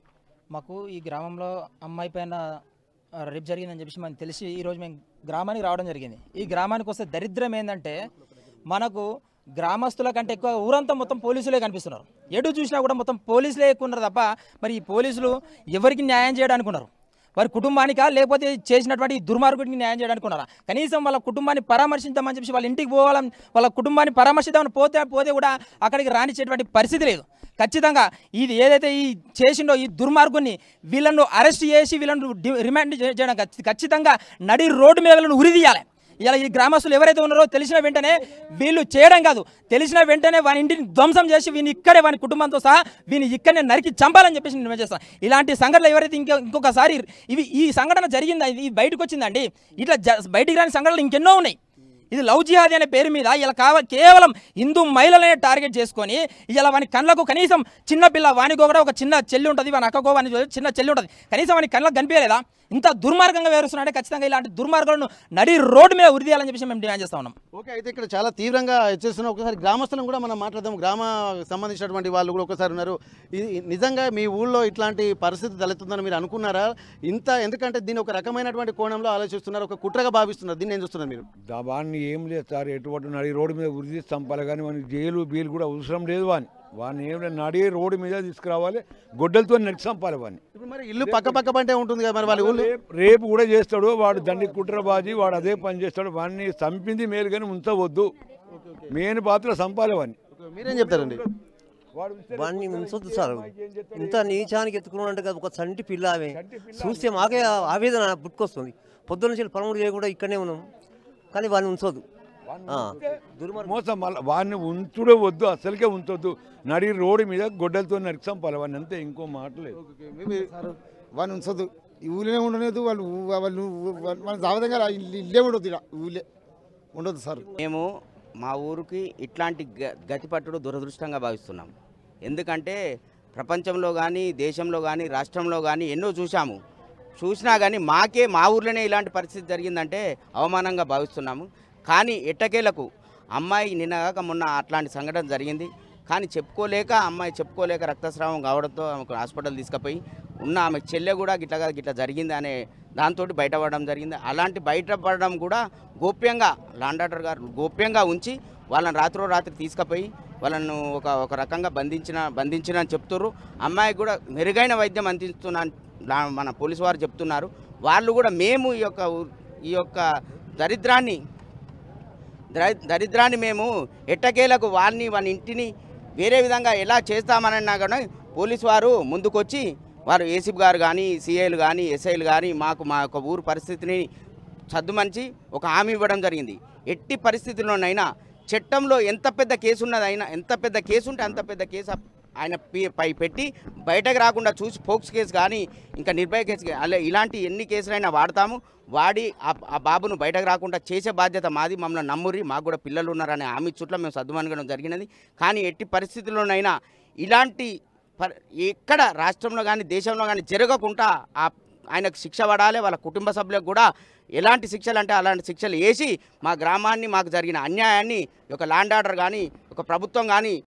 H: మాకు ఈ గ్రామంలో అమ్మాయి పైన రేపు జరిగిందని చెప్పేసి మనకు తెలిసి ఈరోజు మేము గ్రామానికి రావడం జరిగింది. ఈ గ్రామానికి వస్తే దరిద్రం ఏంటంటే మనకు గ్రామస్తుల కంటే ఎక్కువ ఊరంతా మొత్తం పోలీసులే కనిపిస్తున్నారు. ఎటు చూసినా కూడా మొత్తం పోలీసులే ఎక్కువ ఉన్నారు తప్ప మరి ఈ పోలీసులు ఎవరికి న్యాయం చేయడానికి ఉన్నారు? వారి కుటుంబానికా లేకపోతే చేసినటువంటి దుర్మార్గుడికి న్యాయం చేయడానికి ఉన్నారా? కనీసం వాళ్ళ కుటుంబాన్ని పరామర్శించామని చెప్పి వాళ్ళ ఇంటికి పోవాలని వాళ్ళ కుటుంబాన్ని పరామర్శిద్దామని పోతే పోతే కూడా అక్కడికి రానిచ్చేటువంటి పరిస్థితి లేదు. ఖచ్చితంగా ఇది ఏదైతే ఈ చేసిండో ఈ దుర్మార్గుని వీళ్ళను అరెస్ట్ చేసి వీళ్ళను రిమాండ్ చేయడం ఖచ్చితంగా నడి రోడ్డు మీద వీళ్ళను ఉరిదీయాలి. ఇలా ఈ గ్రామస్తులు ఎవరైతే ఉన్నారో తెలిసిన వెంటనే వీళ్ళు చేయడం కాదు, తెలిసిన వెంటనే వాని ఇంటిని ధ్వంసం చేసి వీని ఇక్కడే వాని కుటుంబంతో సహా వీని ఇక్కడనే నరికి చంపాలని చెప్పేసి నేను చేస్తాను. ఇలాంటి సంఘటనలు ఎవరైతే ఇంకో ఇంకొకసారి ఇవి ఈ సంఘటన జరిగిందా, ఇది బయటకు వచ్చిందండి. ఇట్లా బయటికి రాని సంఘటనలు ఇంకెన్నో ఉన్నాయి. ఇది లవ్ జిహాదీ అనే పేరు మీద ఇలా కావాలి కేవలం హిందూ మహిళలనే టార్గెట్ చేసుకొని ఇలా వాని కళ్ళకు కనీసం చిన్నపిల్ల వానికో కూడా ఒక చిన్న చెల్లి ఉంటుంది, వాని అక్కకో వాని చిన్న చెల్లి ఉంటుంది, కనీసం వాని కళ్ళకు కనిపించలేదా? ఇంత దుర్మార్గంగా వ్యవహరిస్తున్నారంటే ఖచ్చితంగా ఇలాంటి దుర్మార్గాలను నడి రోడ్డు మీద ఉరిదీయాలని చెప్పేసి మేము డిమాండ్ చేస్తా ఉన్నాం.
B: ఓకే, అయితే ఇక్కడ చాలా తీవ్రంగా హెచ్చరిస్తున్నాం. ఒకసారి గ్రామస్తులను కూడా మనం మాట్లాడదాం. గ్రామ సంబంధించినటువంటి వాళ్ళు కూడా ఒకసారి ఉన్నారు. ఇది నిజంగా మీ ఊళ్ళో ఇట్లాంటి పరిస్థితి తలెత్తుందని మీరు అనుకున్నారా? ఇంత ఎందుకంటే దీన్ని ఒక రకమైనటువంటి కోణంలో ఆలోచిస్తున్నారు, ఒక కుట్రగా భావిస్తున్నారు. దీన్ని ఏం చూస్తున్నారు మీరు?
I: దాన్ని ఏం లేదు సార్, ఎటువంటి నడి రోడ్డు మీద ఉరిదీసి చంపాలి. కానీ మనకి జైలు బీలు కూడా అవసరం లేదు. వాని వాడిని ఏమైనా నడి రోడ్డు మీద తీసుకురావాలి, గొడ్డలతో నరికి చంపాలి వాడిని.
B: ఇప్పుడు మరి ఇల్లు పక్క పక్క పంటే ఉంటుంది కదా, మరి వాళ్ళ ఊళ్ళో
I: రేపు రేపు కూడా చేస్తాడు వాడు, దండి కుట్రబాజీ వాడు అదే పని చేస్తాడు. వాడిని చంపింది మేలు కానీ ఉంచవద్దు, మెయిన్ పాత్ర చంపాలి వాడిని.
B: మీరేం చెప్తారండి?
J: వాడిని ఉంచొద్దు సార్, ఇంత నీచానికి ఎత్తుకున్నాడంటే కదా, ఒక చంటి పిల్ల ఆమె చూస్తే మాకే ఆవేదన పుట్టుకొస్తుంది. పొద్దున్న నుంచి పనులు చేయకుండా ఇక్కడనే ఉన్నాం, కానీ వాడిని ఉంచొద్దు.
I: మోసం మళ్ళీ వాడిని ఉంచుడే వద్దు, అసలుకే ఉంచొద్దు. నడి రోడ్డు మీద గొడ్డలతో నరికి చంపాలి వాడిని, అంతే, ఇంకో మాట లేదు.
K: వాడిని ఉంచొద్దు, ఈ ఊళ్ళో ఉండలేదు. వాళ్ళు వాళ్ళు మన జాగ్రత్తగా ఇల్లే ఉండొద్దు, ఇలా ఊళ్ళే ఉండొద్దు సార్.
L: మేము మా ఊరికి ఇట్లాంటి గతి పట్టుడు దురదృష్టంగా భావిస్తున్నాం. ఎందుకంటే ప్రపంచంలో కానీ దేశంలో కానీ రాష్ట్రంలో కానీ ఎన్నో చూసాము, చూసినా కానీ మాకే మా ఊర్లోనే ఇలాంటి పరిస్థితి జరిగిందంటే అవమానంగా భావిస్తున్నాము. కానీ ఎట్టకేలకు అమ్మాయి నిన్నగాక మొన్న అట్లాంటి సంఘటన జరిగింది, కానీ చెప్పుకోలేక అమ్మాయి చెప్పుకోలేక రక్తస్రావం కావడంతో ఆమెకు హాస్పిటల్ తీసుకుపోయి ఉన్న ఆమె చెల్లె కూడా గిట్లా గిట్లా జరిగింది అనే దాంతో బయటపడడం జరిగింది. అలాంటి బయటపడడం కూడా గోప్యంగా లాండ్ ఆర్డర్ గారు గోప్యంగా ఉంచి వాళ్ళని రాత్రో రాత్రి తీసుకుపోయి వాళ్ళను ఒక ఒక రకంగా బంధించిన బంధించిన అని చెప్తున్నారు. అమ్మాయికి కూడా మెరుగైన వైద్యం అందిస్తున్నా మన పోలీసు వారు చెప్తున్నారు. వాళ్ళు కూడా మేము ఈ యొక్క ఈ యొక్క దరిద్రాన్ని దరిద్రాన్ని మేము ఎట్టకేలకు వారిని వాళ్ళ ఇంటిని వేరే విధంగా ఎలా చేస్తామనన్నా కానీ పోలీసు వారు ముందుకొచ్చి వారు ఏసీపీ గారు కానీ సిఐలు కానీ ఎస్ఐలు కానీ మాకు మా యొక్క ఊరు పరిస్థితిని సద్దుమంచి ఒక హామీ ఇవ్వడం జరిగింది. ఎట్టి పరిస్థితుల్లోనైనా చట్టంలో ఎంత పెద్ద కేసు ఉన్నదైనా, ఎంత పెద్ద కేసు ఉంటే అంత పెద్ద కేసు ఆయన పై పెట్టి బయటకు రాకుండా చూసి పోక్స్ కేసు కానీ ఇంకా నిర్భయ కేసు అలా ఇలాంటి ఎన్ని కేసులైనా వాడతాము, వాడి ఆ బాబును బయటకు రాకుండా చేసే బాధ్యత మాది. మమ్మల్ని నమ్మురి, మాకు కూడా పిల్లలు ఉన్నారనే హామీ చుట్ల మేము సద్దుమనగడం జరిగినది. కానీ ఎట్టి పరిస్థితుల్లోనైనా ఇలాంటి ఎక్కడ రాష్ట్రంలో కానీ దేశంలో కానీ జరగకుండా ఆయనకు శిక్ష పడాలి. వాళ్ళ కుటుంబ సభ్యులకు కూడా ఎలాంటి శిక్షలు అంటే అలాంటి శిక్షలు వేసి మా గ్రామాన్ని, మాకు జరిగిన అన్యాయాన్ని ఒక ల్యాండ్ ఆర్డర్ కానీ ఒక ప్రభుత్వం కానీ